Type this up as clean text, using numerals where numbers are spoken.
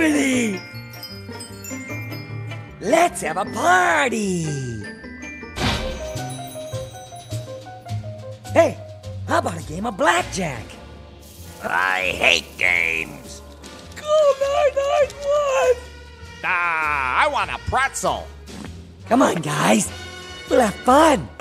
Hermit! Let's have a party! Hey, how about a game of blackjack? I hate games. Call 991! I want a pretzel. Come on, guys. We'll have fun.